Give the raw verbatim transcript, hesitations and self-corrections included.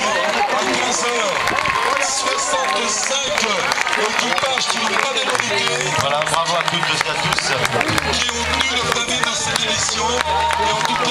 à quinze heures soixante-cinq, l'équipage qui n'est pas démoniqué. Voilà, bravo à toutes et à tous. Qui ont tenu le premier de cette émission. Et en tout